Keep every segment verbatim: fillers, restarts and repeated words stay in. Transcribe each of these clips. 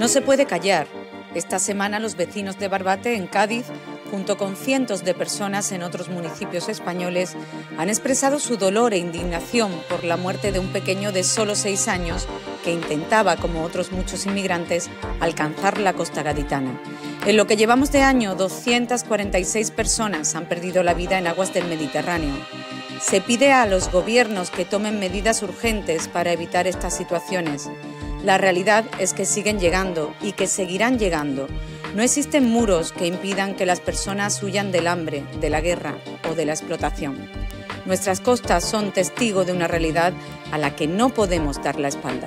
No se puede callar. Esta semana los vecinos de Barbate, en Cádiz, junto con cientos de personas en otros municipios españoles, han expresado su dolor e indignación por la muerte de un pequeño de solo seis años que intentaba, como otros muchos inmigrantes, alcanzar la costa gaditana. En lo que llevamos de año, doscientas cuarenta y seis personas han perdido la vida en aguas del Mediterráneo. Se pide a los gobiernos que tomen medidas urgentes para evitar estas situaciones. La realidad es que siguen llegando y que seguirán llegando. No existen muros que impidan que las personas huyan del hambre, de la guerra o de la explotación. Nuestras costas son testigo de una realidad a la que no podemos dar la espalda.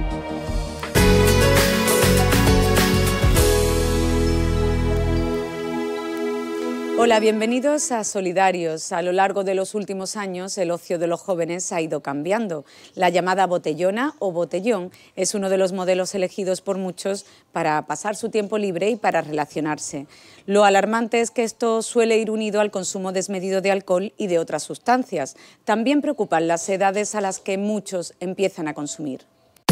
Hola, bienvenidos a Solidarios. A lo largo de los últimos años, el ocio de los jóvenes ha ido cambiando. La llamada botellona o botellón es uno de los modelos elegidos por muchos para pasar su tiempo libre y para relacionarse. Lo alarmante es que esto suele ir unido al consumo desmedido de alcohol y de otras sustancias. También preocupan las edades a las que muchos empiezan a consumir.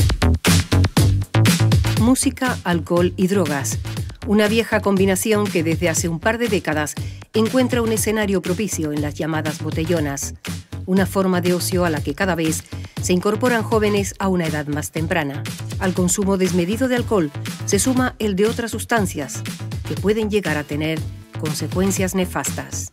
Música, alcohol y drogas. Una vieja combinación que desde hace un par de décadas encuentra un escenario propicio en las llamadas botellonas, una forma de ocio a la que cada vez se incorporan jóvenes a una edad más temprana. Al consumo desmedido de alcohol se suma el de otras sustancias que pueden llegar a tener consecuencias nefastas.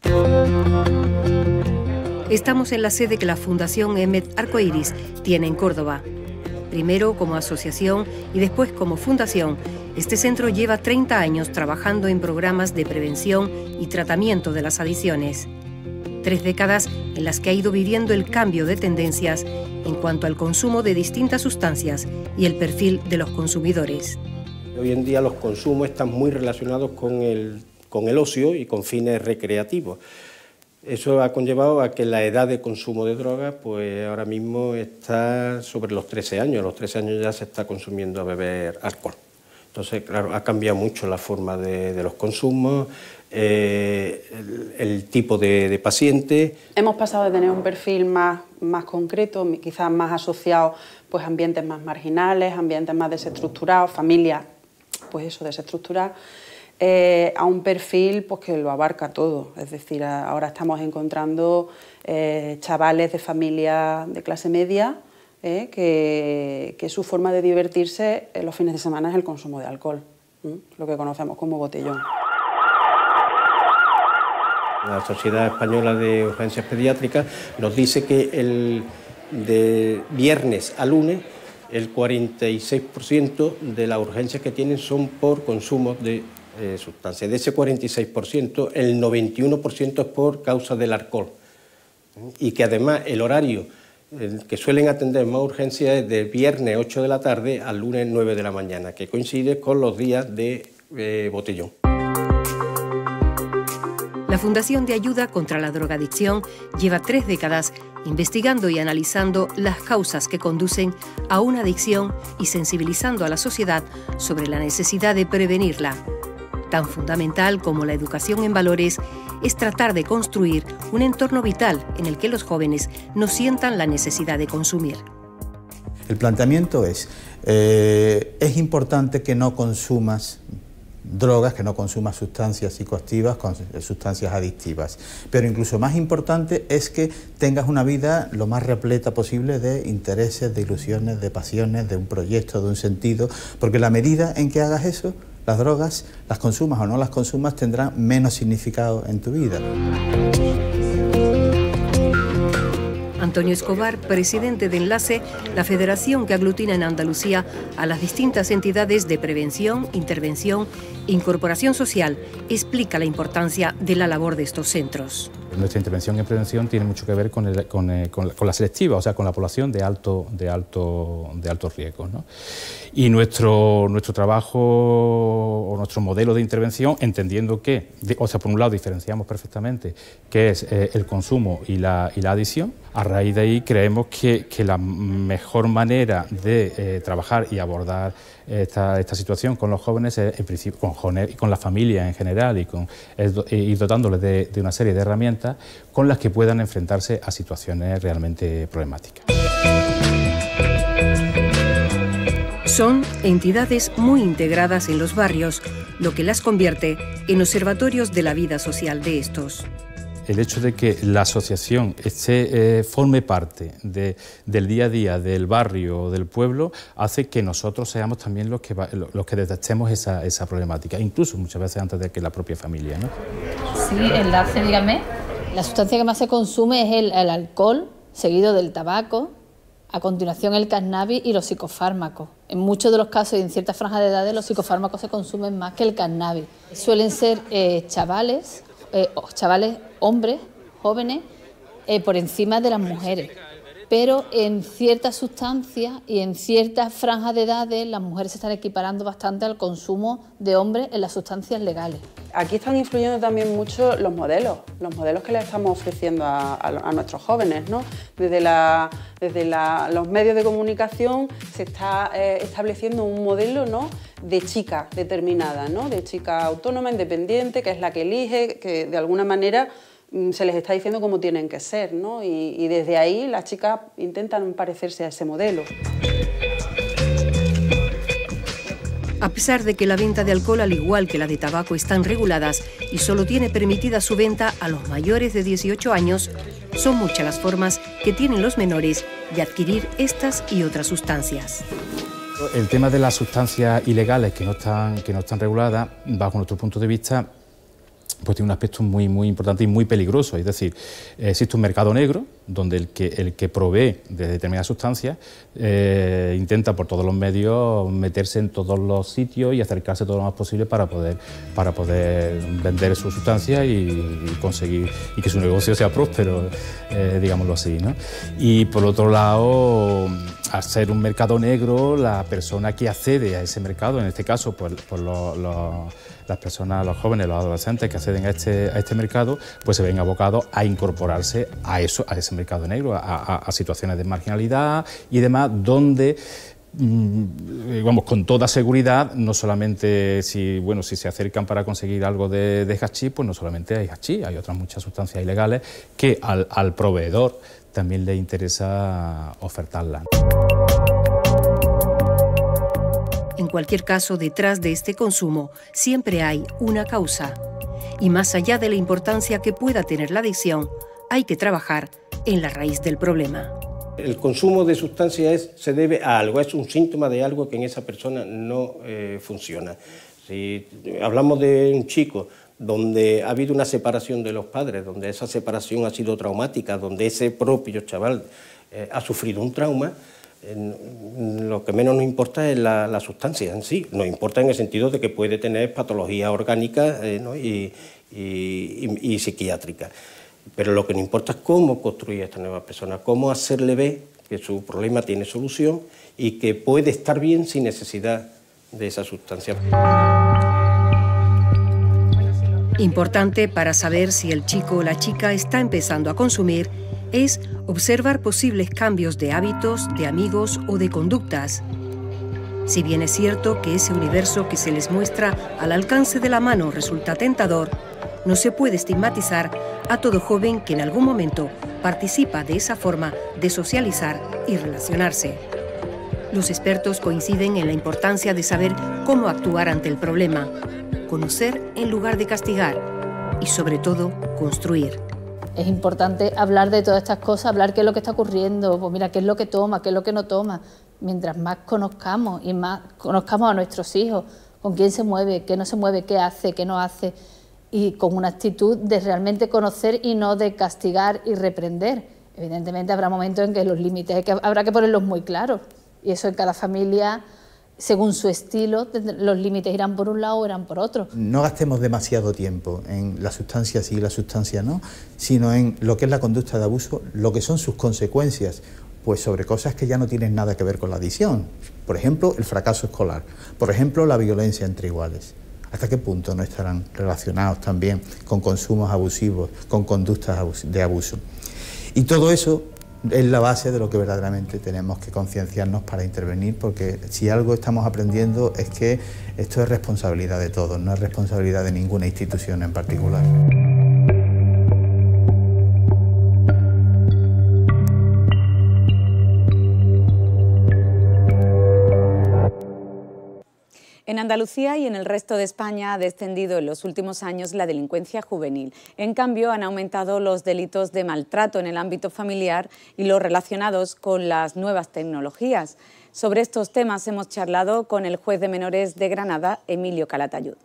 Estamos en la sede que la Fundación Emet Arcoiris tiene en Córdoba. Primero como asociación y después como fundación, este centro lleva treinta años trabajando en programas de prevención y tratamiento de las adicciones. Tres décadas en las que ha ido viviendo el cambio de tendencias en cuanto al consumo de distintas sustancias y el perfil de los consumidores. Hoy en día los consumos están muy relacionados con el, con el ocio y con fines recreativos. Eso ha conllevado a que la edad de consumo de drogas pues ahora mismo está sobre los trece años. A los trece años ya se está consumiendo a beber alcohol. Entonces, claro, ha cambiado mucho la forma de, de los consumos, eh, el, el tipo de, de paciente. Hemos pasado de tener un perfil más, más concreto, quizás más asociado pues, a ambientes más marginales, ambientes más desestructurados, familias, pues eso, desestructuradas, Eh, a un perfil pues, que lo abarca todo. Es decir, ahora estamos encontrando eh, chavales de familia de clase media eh, que, que su forma de divertirse en los fines de semana es el consumo de alcohol, ¿eh? Lo que conocemos como botellón. La Sociedad Española de Urgencias Pediátricas nos dice que el, de viernes a lunes el cuarenta y seis por ciento de las urgencias que tienen son por consumo de Eh, sustancias. De ese cuarenta y seis por ciento, el noventa y uno por ciento es por causa del alcohol. Y que además el horario el que suelen atender más urgencias es del viernes ocho de la tarde al lunes nueve de la mañana, que coincide con los días de eh, botellón. La Fundación de Ayuda contra la Drogadicción lleva tres décadas investigando y analizando las causas que conducen a una adicción y sensibilizando a la sociedad sobre la necesidad de prevenirla. Tan fundamental como la educación en valores es tratar de construir un entorno vital en el que los jóvenes no sientan la necesidad de consumir. El planteamiento es, eh, es importante que no consumas drogas, que no consumas sustancias psicoactivas, sustancias adictivas. Pero incluso más importante es que tengas una vida lo más repleta posible de intereses, de ilusiones, de pasiones, de un proyecto, de un sentido, porque la medida en que hagas eso, las drogas, las consumas o no las consumas, tendrán menos significado en tu vida. Antonio Escobar, presidente de Enlace, la federación que aglutina en Andalucía a las distintas entidades de prevención, intervención e incorporación social, explica la importancia de la labor de estos centros. Nuestra intervención en prevención tiene mucho que ver con, el, con, eh, con, la, con la selectiva, o sea, con la población de alto, de alto, de alto riesgo, ¿no? Y nuestro, nuestro trabajo o nuestro modelo de intervención, entendiendo que, de, o sea, por un lado diferenciamos perfectamente qué es eh, el consumo y la, y la adicción. A raíz de ahí creemos que, que la mejor manera de eh, trabajar y abordar esta, esta situación con los jóvenes es, en principio, con, con la familia en general y con es, ir dotándoles de, de una serie de herramientas con las que puedan enfrentarse a situaciones realmente problemáticas. Son entidades muy integradas en los barrios, lo que las convierte en observatorios de la vida social de estos. El hecho de que la asociación esté, eh, forme parte de, del día a día del barrio o del pueblo hace que nosotros seamos también los que, va, los que detectemos esa, esa problemática, incluso muchas veces antes de que la propia familia, ¿no? Sí, enlace, dígame. La sustancia que más se consume es el, el alcohol, seguido del tabaco, a continuación el cannabis y los psicofármacos. En muchos de los casos y en ciertas franjas de edades los psicofármacos se consumen más que el cannabis. Suelen ser eh, chavales, eh, chavales hombres, jóvenes, eh, por encima de las mujeres. Pero en ciertas sustancias y en ciertas franjas de edades las mujeres se están equiparando bastante al consumo de hombres en las sustancias legales. Aquí están influyendo también mucho los modelos, los modelos que le estamos ofreciendo a, a, a nuestros jóvenes, ¿no? Desde, la, desde la, los medios de comunicación se está eh, estableciendo un modelo, ¿no?, de chica determinada, ¿no?, de chica autónoma, independiente, que es la que elige, que de alguna manera se les está diciendo cómo tienen que ser, ¿no? Y, y desde ahí las chicas intentan parecerse a ese modelo. A pesar de que la venta de alcohol, al igual que la de tabaco, están reguladas y solo tiene permitida su venta a los mayores de dieciocho años, son muchas las formas que tienen los menores de adquirir estas y otras sustancias. El tema de las sustancias ilegales que no están, que no están reguladas, bajo nuestro punto de vista, pues tiene un aspecto muy, muy importante y muy peligroso. Es decir, existe un mercado negro donde el que, el que provee de determinadas sustancias eh, intenta por todos los medios meterse en todos los sitios y acercarse todo lo más posible para poder, para poder vender sus sustancias y, y conseguir y que su negocio sea próspero, eh, digámoslo así, ¿no? Y por otro lado, al ser un mercado negro, la persona que accede a ese mercado, en este caso pues, pues los, los, las personas, los jóvenes, los adolescentes que acceden a este, a este mercado, pues se ven abocados a incorporarse a, eso, a ese mercado negro, a, a, a situaciones de marginalidad y demás, donde vamos, con toda seguridad, no solamente si, bueno, si se acercan para conseguir algo de, de hachís, pues no solamente hay hachís, hay otras muchas sustancias ilegales que al, al proveedor también le interesa ofertarlas. En cualquier caso, detrás de este consumo siempre hay una causa. Y más allá de la importancia que pueda tener la adicción, hay que trabajar en la raíz del problema. El consumo de sustancias es, se debe a algo, es un síntoma de algo que en esa persona no eh, funciona. Si hablamos de un chico donde ha habido una separación de los padres, donde esa separación ha sido traumática, donde ese propio chaval eh, ha sufrido un trauma, eh, lo que menos nos importa es la, la sustancia en sí, nos importa en el sentido de que puede tener patologías orgánicas eh, ¿no? y, y, y, y psiquiátricas. Pero lo que nos importa es cómo construir a esta nueva persona, cómo hacerle ver que su problema tiene solución y que puede estar bien sin necesidad de esa sustancia. Importante para saber si el chico o la chica está empezando a consumir es observar posibles cambios de hábitos, de amigos o de conductas. Si bien es cierto que ese universo que se les muestra al alcance de la mano resulta tentador, no se puede estigmatizar a todo joven que en algún momento participa de esa forma de socializar y relacionarse. Los expertos coinciden en la importancia de saber cómo actuar ante el problema, conocer en lugar de castigar y, sobre todo, construir. Es importante hablar de todas estas cosas, hablar qué es lo que está ocurriendo, pues mira, qué es lo que toma, qué es lo que no toma. Mientras más conozcamos y más conozcamos a nuestros hijos, con quién se mueve, qué no se mueve, qué hace, qué no hace, y con una actitud de realmente conocer y no de castigar y reprender. Evidentemente habrá momentos en que los límites que habrá que ponerlos muy claros, y eso en cada familia, según su estilo, los límites irán por un lado o irán por otro. No gastemos demasiado tiempo en la sustancia sí y la sustancia no, sino en lo que es la conducta de abuso, lo que son sus consecuencias, pues sobre cosas que ya no tienen nada que ver con la adicción. Por ejemplo, el fracaso escolar, por ejemplo, la violencia entre iguales. ¿Hasta qué punto no estarán relacionados también con consumos abusivos, con conductas de abuso? Y todo eso es la base de lo que verdaderamente tenemos que concienciarnos para intervenir, porque si algo estamos aprendiendo es que esto es responsabilidad de todos, no es responsabilidad de ninguna institución en particular. En Andalucía y en el resto de España ha descendido en los últimos años la delincuencia juvenil. En cambio, han aumentado los delitos de maltrato en el ámbito familiar y los relacionados con las nuevas tecnologías. Sobre estos temas hemos charlado con el juez de menores de Granada, Emilio Calatayud.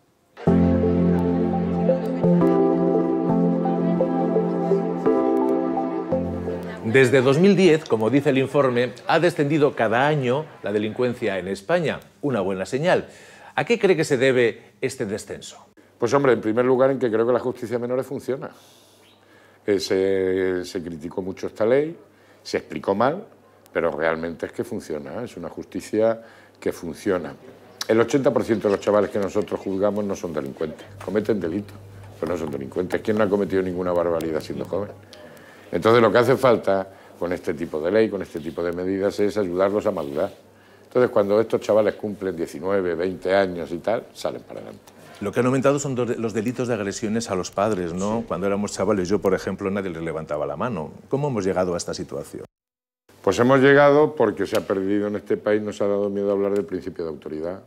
Desde dos mil diez, como dice el informe, ha descendido cada año la delincuencia en España. Una buena señal. ¿A qué cree que se debe este descenso? Pues hombre, en primer lugar en que creo que la justicia de menores funciona. Eh, se, se criticó mucho esta ley, se explicó mal, pero realmente es que funciona, ¿eh? Es una justicia que funciona. El ochenta por ciento de los chavales que nosotros juzgamos no son delincuentes, cometen delitos, pero no son delincuentes. ¿Quién no ha cometido ninguna barbaridad siendo joven? Entonces lo que hace falta con este tipo de ley, con este tipo de medidas, es ayudarlos a madurar. Entonces cuando estos chavales cumplen diecinueve, veinte años y tal, salen para adelante. Lo que han aumentado son los delitos de agresiones a los padres, ¿no? Sí. Cuando éramos chavales, yo, por ejemplo, nadie les levantaba la mano. ¿Cómo hemos llegado a esta situación? Pues hemos llegado porque se ha perdido en este país, nos ha dado miedo hablar del principio de autoridad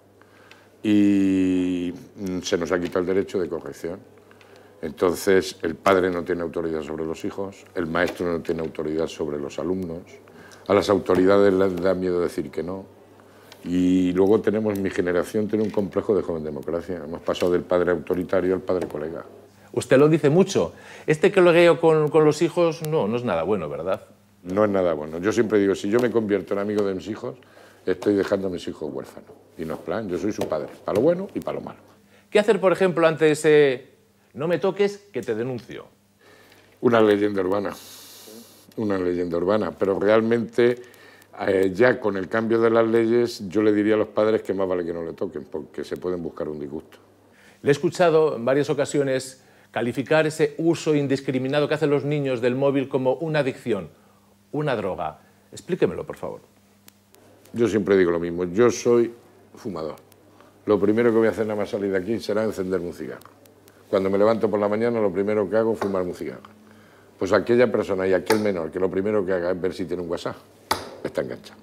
y se nos ha quitado el derecho de corrección. Entonces, el padre no tiene autoridad sobre los hijos, el maestro no tiene autoridad sobre los alumnos, a las autoridades les da miedo decir que no. Y luego tenemos, mi generación tiene un complejo de joven democracia. Hemos pasado del padre autoritario al padre colega. Usted lo dice mucho. Este cologueo con, con los hijos no, no es nada bueno, ¿verdad? No es nada bueno. Yo siempre digo, si yo me convierto en amigo de mis hijos, estoy dejando a mis hijos huérfanos. Y no es plan, yo soy su padre, para lo bueno y para lo malo. ¿Qué hacer, por ejemplo, ante ese no me toques, que te denuncio? Una leyenda urbana, una leyenda urbana, pero realmente eh, ya con el cambio de las leyes yo le diría a los padres que más vale que no le toquen, porque se pueden buscar un disgusto. Le he escuchado en varias ocasiones calificar ese uso indiscriminado que hacen los niños del móvil como una adicción, una droga. Explíquemelo, por favor. Yo siempre digo lo mismo, yo soy fumador. Lo primero que voy a hacer nada más salir de aquí será encenderme un cigarro. Cuando me levanto por la mañana, lo primero que hago es fumarme un cigarro. Pues aquella persona y aquel menor que lo primero que haga es ver si tiene un WhatsApp, está enganchado.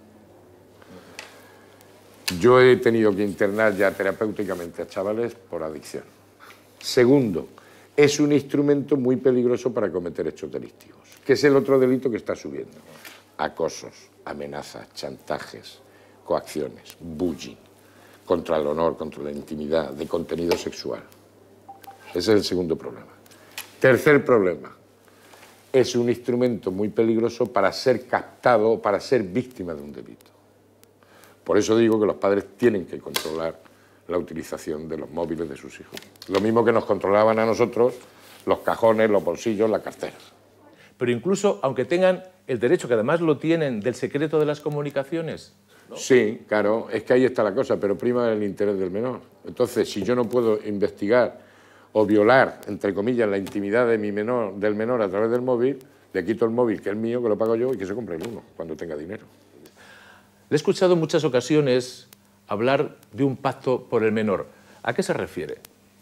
Yo he tenido que internar ya terapéuticamente a chavales por adicción. Segundo, es un instrumento muy peligroso para cometer hechos delictivos, que es el otro delito que está subiendo. Acosos, amenazas, chantajes, coacciones, bullying, contra el honor, contra la intimidad, de contenido sexual. Ese es el segundo problema. Tercer problema, es un instrumento muy peligroso para ser captado, para ser víctima de un delito. Por eso digo que los padres tienen que controlar la utilización de los móviles de sus hijos. Lo mismo que nos controlaban a nosotros los cajones, los bolsillos, las carteras. Pero incluso, aunque tengan el derecho, que además lo tienen, del secreto de las comunicaciones, ¿no? Sí, claro, es que ahí está la cosa, pero prima el interés del menor. Entonces, si yo no puedo investigar o violar, entre comillas, la intimidad de mi menor, del menor a través del móvil, le quito el móvil, que es mío, que lo pago yo, y que se compre el uno, cuando tenga dinero. Le he escuchado en muchas ocasiones hablar de un pacto por el menor. ¿A qué se refiere?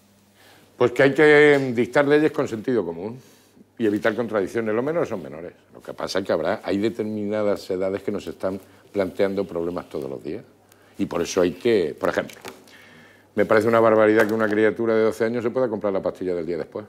Pues que hay que dictar leyes con sentido común y evitar contradicciones. Los menores son menores. Lo que pasa es que habrá, hay determinadas edades que nos están planteando problemas todos los días. Y por eso hay que, por ejemplo, me parece una barbaridad que una criatura de doce años se pueda comprar la pastilla del día después.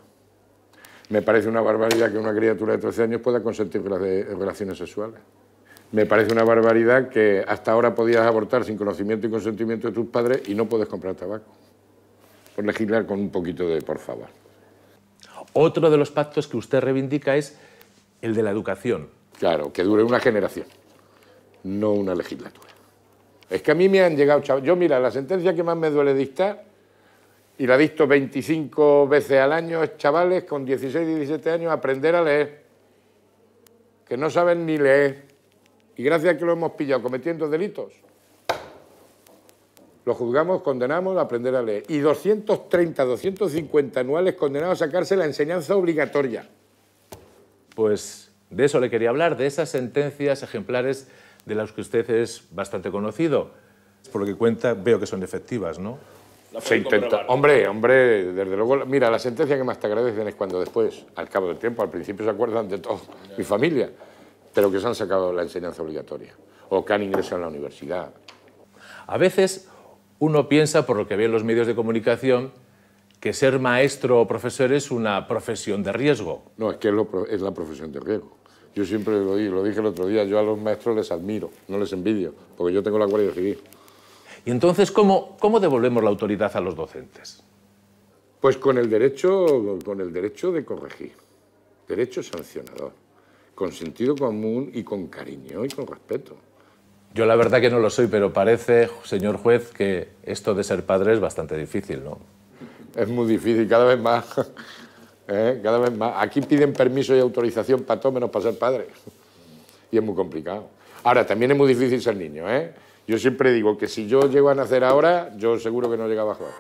Me parece una barbaridad que una criatura de trece años pueda consentir relaciones sexuales. Me parece una barbaridad que hasta ahora podías abortar sin conocimiento y consentimiento de tus padres y no puedes comprar tabaco. Por legislar con un poquito de por favor. Otro de los pactos que usted reivindica es el de la educación. Claro, que dure una generación, no una legislatura. Es que a mí me han llegado, chavales. Yo, mira, la sentencia que más me duele dictar, y la dicto veinticinco veces al año, es chavales con dieciséis, diecisiete años aprender a leer, que no saben ni leer, y gracias a que lo hemos pillado cometiendo delitos, lo juzgamos, condenamos a aprender a leer. Y doscientos treinta, doscientos cincuenta anuales condenados a sacarse la enseñanza obligatoria. Pues de eso le quería hablar, de esas sentencias ejemplares de las que usted es bastante conocido. Por lo que cuenta, veo que son efectivas, ¿no? Se intenta. Hombre, hombre, desde luego, mira, la sentencia que más te agradecen es cuando después, al cabo del tiempo, al principio se acuerdan de todo, mi familia, pero que se han sacado la enseñanza obligatoria o que han ingresado en la universidad. A veces Uno piensa, por lo que ve en los medios de comunicación, que ser maestro o profesor es una profesión de riesgo. No, es que es, lo, es la profesión de riesgo. Yo siempre lo dije, lo dije el otro día, yo a los maestros les admiro, no les envidio, porque yo tengo la Guardia Civil. Y entonces, ¿cómo, cómo devolvemos la autoridad a los docentes? Pues con el derecho, con el derecho de corregir, derecho sancionador, con sentido común y con cariño y con respeto. Yo la verdad que no lo soy, pero parece, señor juez, que esto de ser padre es bastante difícil, ¿no? Es muy difícil, cada vez más. ¿Eh? Cada vez más. Aquí piden permiso y autorización para todo menos para ser padre. Y es muy complicado. Ahora, también es muy difícil ser niño, ¿eh? Yo siempre digo que si yo llego a nacer ahora, yo seguro que no llegaba a jugar.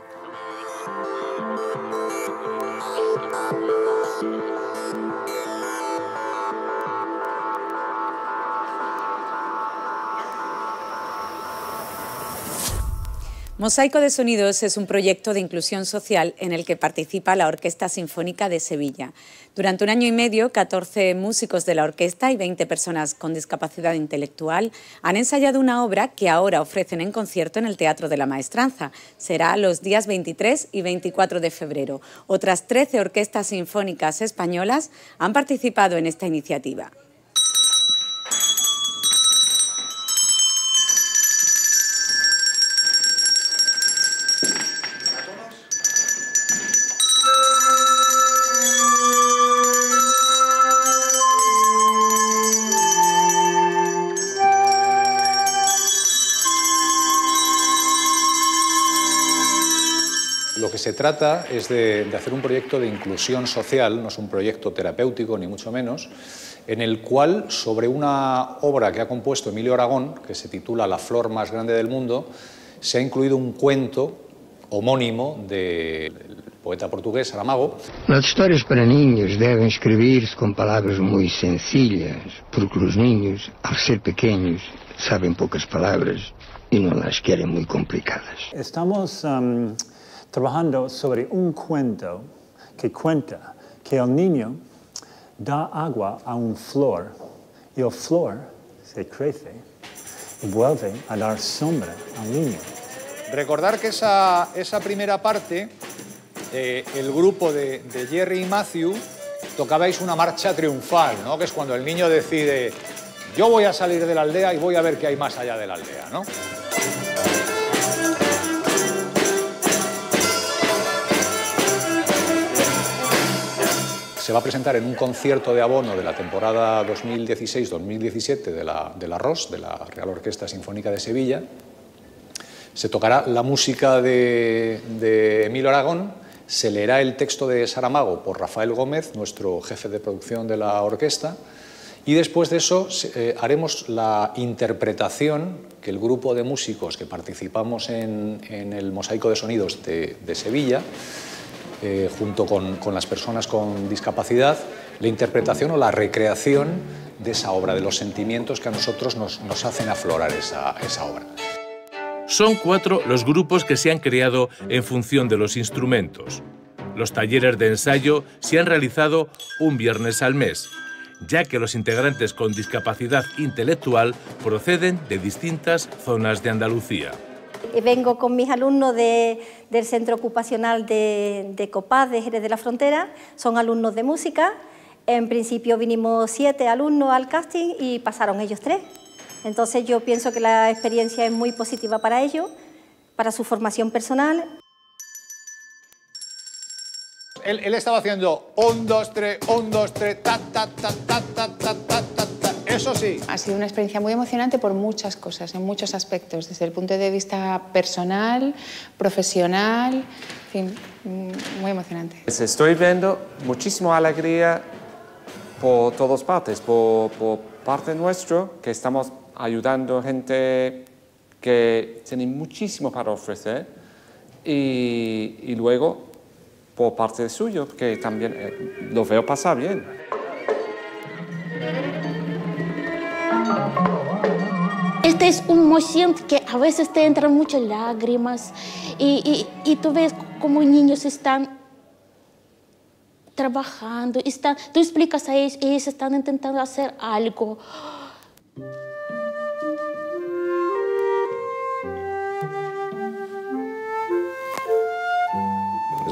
Mosaico de Sonidos es un proyecto de inclusión social en el que participa la Orquesta Sinfónica de Sevilla. Durante un año y medio, catorce músicos de la orquesta y veinte personas con discapacidad intelectual han ensayado una obra que ahora ofrecen en concierto en el Teatro de la Maestranza. Será los días veintitrés y veinticuatro de febrero. Otras trece orquestas sinfónicas españolas han participado en esta iniciativa. Lo que se trata es de, de hacer un proyecto de inclusión social, no es un proyecto terapéutico ni mucho menos, en el cual sobre una obra que ha compuesto Emilio Aragón, que se titula La flor más grande del mundo, se ha incluido un cuento homónimo del poeta portugués Saramago. Las historias para niños deben escribirse con palabras muy sencillas, porque los niños, al ser pequeños, saben pocas palabras y no las quieren muy complicadas. Estamos um, trabajando sobre un cuento que cuenta que el niño da agua a una flor y la flor se crece y vuelve a dar sombra al niño. Recordar que esa, esa primera parte, eh, el grupo de, de Jerry y Matthew tocabais una marcha triunfal, ¿no? Que es cuando el niño decide, yo voy a salir de la aldea y voy a ver qué hay más allá de la aldea, ¿no? Se va a presentar en un concierto de abono de la temporada dos mil dieciséis dos mil diecisiete de la, de la R O S, de la Real Orquesta Sinfónica de Sevilla. Se tocará la música de, de Emilio Aragón, se leerá el texto de Saramago por Rafael Gómez, nuestro jefe de producción de la orquesta, y después de eso eh, haremos la interpretación que el grupo de músicos que participamos en, en el Mosaico de Sonidos de, de Sevilla, Eh, junto con, con las personas con discapacidad, la interpretación o la recreación de esa obra, de los sentimientos que a nosotros nos, nos hacen aflorar esa, esa obra. Son cuatro los grupos que se han creado en función de los instrumentos. Los talleres de ensayo se han realizado un viernes al mes, ya que los integrantes con discapacidad intelectual proceden de distintas zonas de Andalucía. Vengo con mis alumnos de, del Centro Ocupacional de, de Copaz, de Jerez de la Frontera, son alumnos de música. En principio vinimos siete alumnos al casting y pasaron ellos tres. Entonces yo pienso que la experiencia es muy positiva para ellos, para su formación personal. Él, él estaba haciendo un, dos, tres, un, dos, tres, ta, ta, ta, ta, ta, ta, ta, ta, ta. Eso sí. Ha sido una experiencia muy emocionante por muchas cosas, en muchos aspectos, desde el punto de vista personal, profesional, en fin, muy emocionante. Pues estoy viendo muchísima alegría por todas partes, por, por parte nuestra, que estamos ayudando a gente que tiene muchísimo para ofrecer, y, y luego por parte suyo, que también eh, lo veo pasar bien. Esta es una emoción que a veces te entran muchas lágrimas y, y, y tú ves como niños están trabajando, están, tú explicas a ellos y ellos están intentando hacer algo.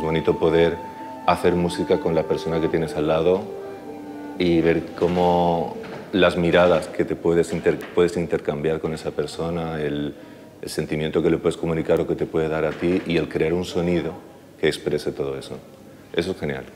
bonito poder hacer música con la persona que tienes al lado y ver cómo las miradas que te puedes, inter puedes intercambiar con esa persona, el, el sentimiento que le puedes comunicar o que te puede dar a ti y el crear un sonido que exprese todo eso. Eso es genial.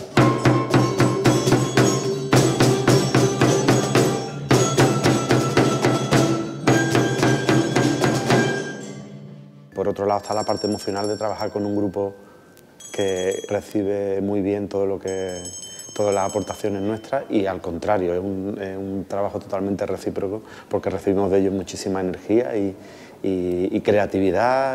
Por otro lado está la parte emocional de trabajar con un grupo que recibe muy bien todo lo que, todas las aportaciones nuestras y al contrario, es un, es un trabajo totalmente recíproco porque recibimos de ellos muchísima energía y, y, y creatividad.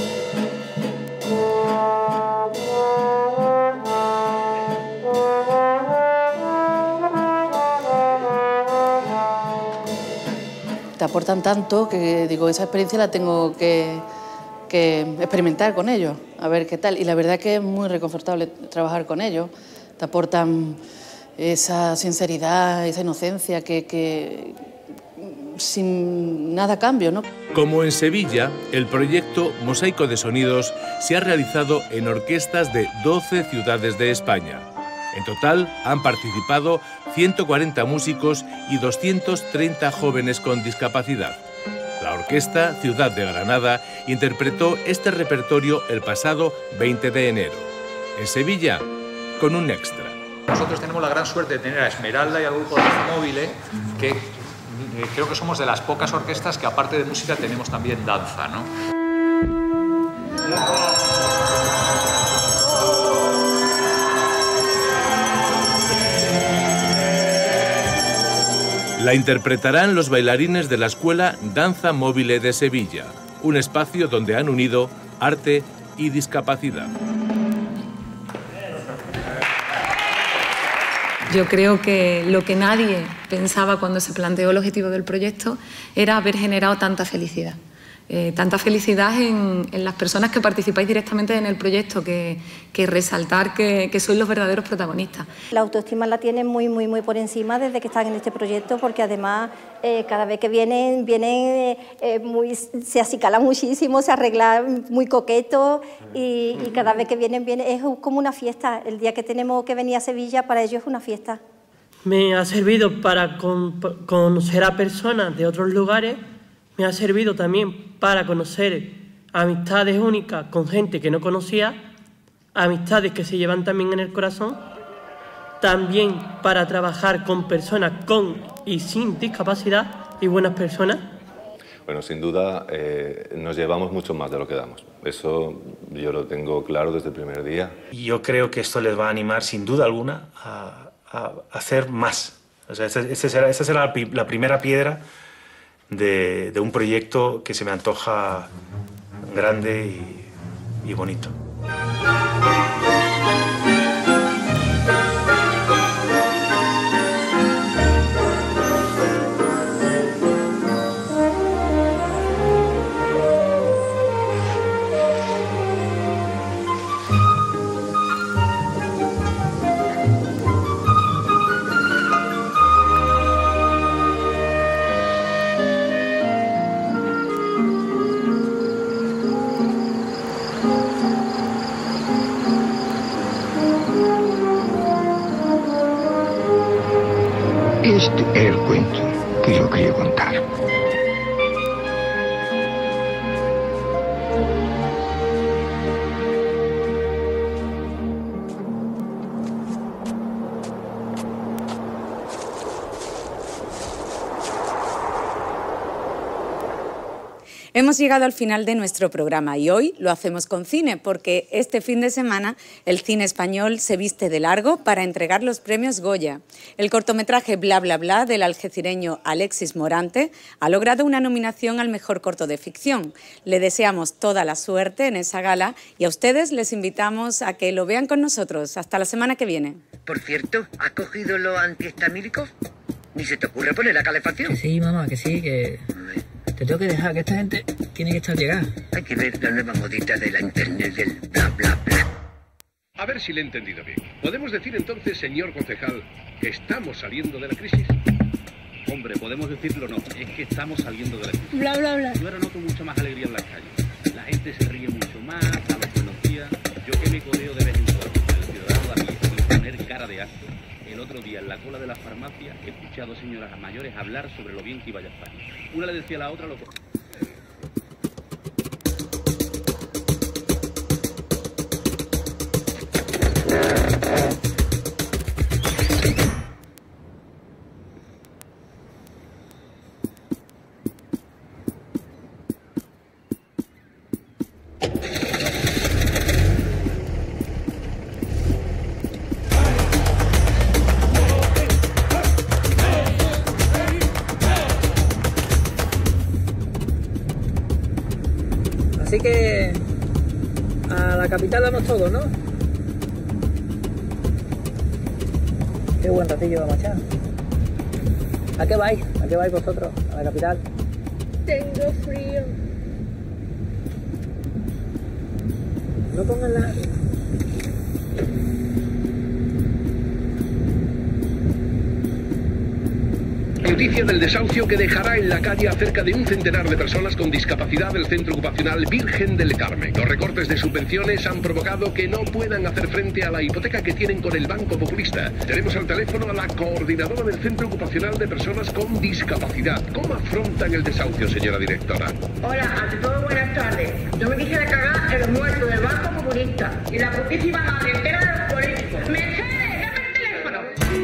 Te aportan tanto que digo, esa experiencia la tengo que, que experimentar con ellos, a ver qué tal. Y la verdad que es muy reconfortable trabajar con ellos. Te aportan esa sinceridad, esa inocencia que, que sin nada a cambio, ¿no? Como en Sevilla, el proyecto Mosaico de Sonidos se ha realizado en orquestas de doce ciudades de España. En total han participado ciento cuarenta músicos y doscientos treinta jóvenes con discapacidad. La orquesta Ciudad de Granada interpretó este repertorio el pasado veinte de enero. En Sevilla, con un extra. Nosotros tenemos la gran suerte de tener a Esmeralda y al grupo Danza Móvile, que eh, creo que somos de las pocas orquestas que aparte de música tenemos también danza, ¿no? La interpretarán los bailarines de la Escuela Danza Móvile de Sevilla, un espacio donde han unido arte y discapacidad. Yo creo que lo que nadie pensaba cuando se planteó el objetivo del proyecto era haber generado tanta felicidad. Eh, tanta felicidad en, en las personas que participáis directamente en el proyecto, que, que resaltar que, que sois los verdaderos protagonistas. La autoestima la tienen muy, muy, muy por encima desde que están en este proyecto, porque además eh, cada vez que vienen, vienen eh, muy, se acicalan muchísimo, se arreglan muy coquetos y, y cada vez que vienen, vienen es como una fiesta. El día que tenemos que venir a Sevilla, para ellos es una fiesta. Me ha servido para con, conocer a personas de otros lugares. Me ha servido también para conocer amistades únicas con gente que no conocía, amistades que se llevan también en el corazón, también para trabajar con personas con y sin discapacidad y buenas personas. Bueno, sin duda eh, nos llevamos mucho más de lo que damos. Eso yo lo tengo claro desde el primer día. Y yo creo que esto les va a animar sin duda alguna a, a hacer más. O sea, esa, esa será, esa será la, la primera piedra De, de un proyecto que se me antoja grande y, y bonito. Este es el cuento que yo quería contar. Hemos llegado al final de nuestro programa y hoy lo hacemos con cine, porque este fin de semana el cine español se viste de largo para entregar los premios Goya. El cortometraje Bla Bla Bla del algecireño Alexis Morante ha logrado una nominación al mejor corto de ficción. Le deseamos toda la suerte en esa gala y a ustedes les invitamos a que lo vean con nosotros. Hasta la semana que viene. Por cierto, ¿has cogido los antihistamínicos? Ni se te ocurre poner la calefacción. Que sí, mamá, que sí, que... Te tengo que dejar, que esta gente tiene que estar llegada. Hay que ver la nueva modita de la internet del bla bla bla. A ver si le he entendido bien. ¿Podemos decir entonces, señor concejal, que estamos saliendo de la crisis? Hombre, podemos decirlo no, es que estamos saliendo de la crisis. Bla, bla, bla. Yo ahora noto mucha más alegría en las calles. La gente se ríe mucho más, a los buenos días. Yo que me codeo de vez en cuando al ciudadano de a pie sin poner cara de asco, el otro día en la cola de la farmacia escuché a dos señoras mayores hablar sobre lo bien que iba ya España. Una le decía a la otra lo que... Así que a la capital vamos todos, ¿no? Qué buen ratillo vamos a echar. ¿A qué vais? ¿A qué vais vosotros? ¿A la capital? Tengo frío. No pongan la... Noticia del desahucio que dejará en la calle a cerca de un centenar de personas con discapacidad del Centro Ocupacional Virgen del Carmen. Los recortes de subvenciones han provocado que no puedan hacer frente a la hipoteca que tienen con el Banco Populista. Tenemos al teléfono a la coordinadora del Centro Ocupacional de Personas con Discapacidad. ¿Cómo afrontan el desahucio, señora directora? Hola, ante todo buenas tardes. Yo me quisiera cagar en los muertos del Banco Populista y la putísima madre entera de los políticos. ¡Mercedes, dame el teléfono!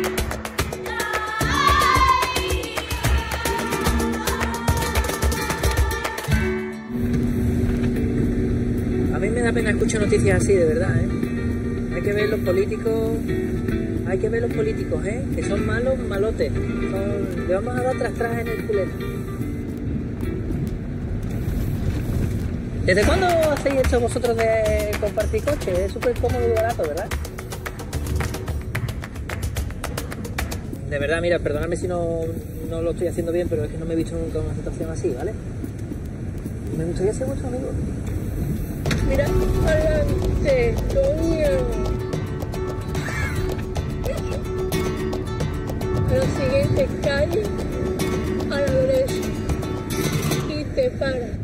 A mí me da pena escuchar noticias así, de verdad, ¿eh? Hay que ver los políticos, hay que ver los políticos, ¿eh? Que son malos, malotes. Son... Le vamos a dar tras tras en el culete. ¿Desde cuándo hacéis esto vosotros de compartir coches? Es súper cómodo y barato, ¿verdad? De verdad, mira, perdóname si no, no lo estoy haciendo bien, pero es que no me he visto nunca en una situación así, ¿vale? Me gustaría ser vuestro amigo. Mira, adelante, coño. A la siguiente calle, a la derecha. Y te paras.